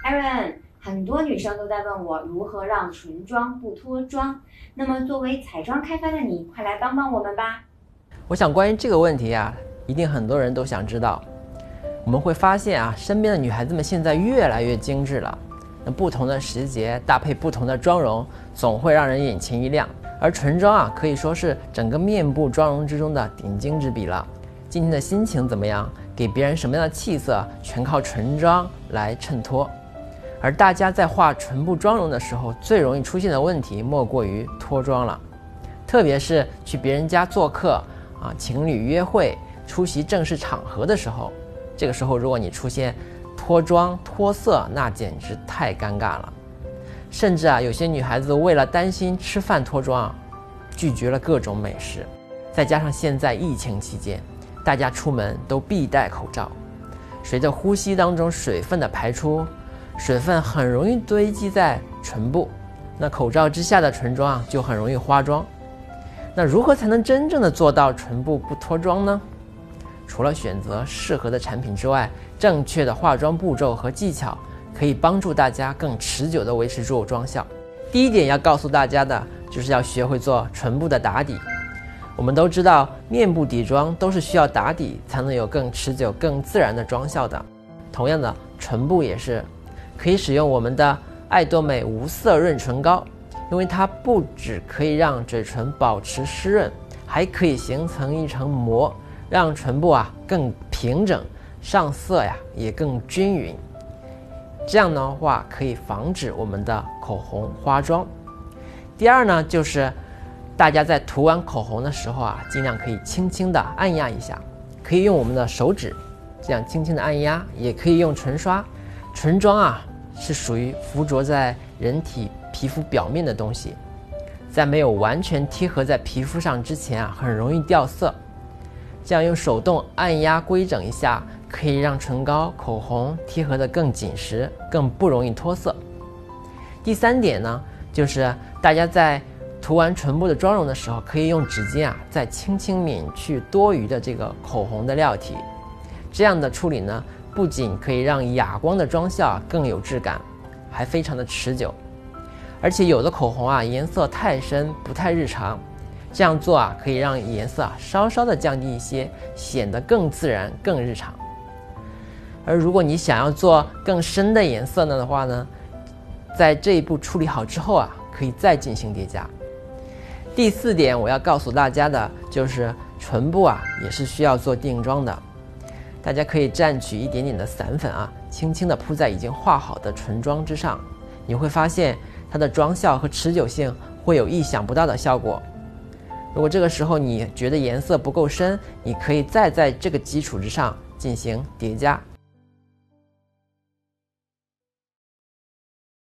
Aaron，很多女生都在问我如何让唇妆不脱妆。那么作为彩妆开发的你，快来帮帮我们吧。 我想关于这个问题啊，一定很多人都想知道。我们会发现啊，身边的女孩子们现在越来越精致了。那不同的时节搭配不同的妆容，总会让人眼前一亮。而唇妆啊，可以说是整个面部妆容之中的顶尖之笔了。今天的心情怎么样？给别人什么样的气色，全靠唇妆来衬托。而大家在画唇部妆容的时候，最容易出现的问题莫过于脱妆了。特别是去别人家做客啊，情侣约会、出席正式场合的时候，这个时候如果你出现脱妆脱色，那简直太尴尬了。甚至啊，有些女孩子为了担心吃饭脱妆啊，拒绝了各种美食。再加上现在疫情期间，大家出门都必戴口罩，随着呼吸当中水分的排出，水分很容易堆积在唇部，那口罩之下的唇妆啊就很容易花妆。那如何才能真正的做到唇部不脱妆呢？除了选择适合的产品之外，正确的化妆步骤和技巧可以帮助大家更持久地维持住妆效。第一点要告诉大家的就是要学会做唇部的打底。我们都知道，面部底妆都是需要打底才能有更持久、更自然的妆效的。同样的，唇部也是，可以使用我们的爱多美无色润唇膏，因为它不只可以让嘴唇保持湿润，还可以形成一层膜，让唇部啊更平整，上色呀也更均匀。这样的话可以防止我们的口红花妆。第二呢，就是大家在涂完口红的时候啊，尽量可以轻轻的按压一下，可以用我们的手指这样轻轻的按压，也可以用唇刷。唇妆啊是属于附着在人体皮肤表面的东西，在没有完全贴合在皮肤上之前啊，很容易掉色。这样用手动按压规整一下，可以让唇膏、口红贴合得更紧实，更不容易脱色。第三点呢，就是大家在涂完唇部的妆容的时候，可以用纸巾啊再轻轻抿去多余的这个口红的料体。这样的处理呢，不仅可以让哑光的妆效更有质感，还非常的持久。而且有的口红啊颜色太深，不太日常，这样做啊可以让颜色稍稍的降低一些，显得更自然、更日常。而如果你想要做更深的颜色呢的话呢，在这一步处理好之后啊，可以再进行叠加。第四点我要告诉大家的就是唇部啊也是需要做定妆的。大家可以蘸取一点点的散粉啊，轻轻地铺在已经画好的唇妆之上，你会发现它的妆效和持久性会有意想不到的效果。如果这个时候你觉得颜色不够深，你可以再在这个基础之上进行叠加，